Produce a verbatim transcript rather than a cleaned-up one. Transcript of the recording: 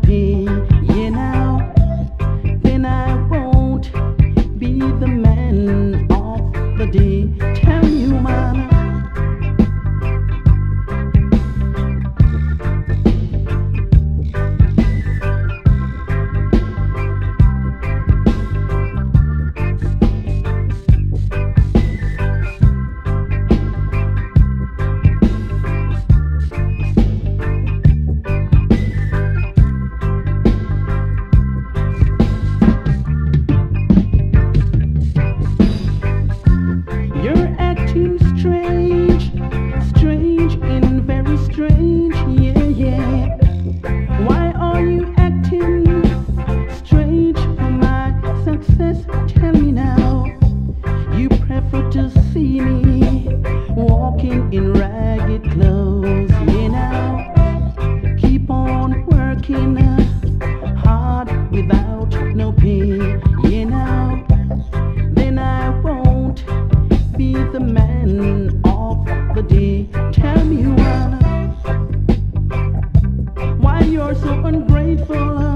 pay, yeah now, then I won't be the man of the day. Tell you, man. Strange, strange and very strange, yeah, yeah. Why are you acting strange for my success? Tell me now. You prefer to see me walking in ragged clothes, yeah now. Keep on working hard without no pay, yeah now. Then I won't be the man of the day. Tell me why, why you're so ungrateful.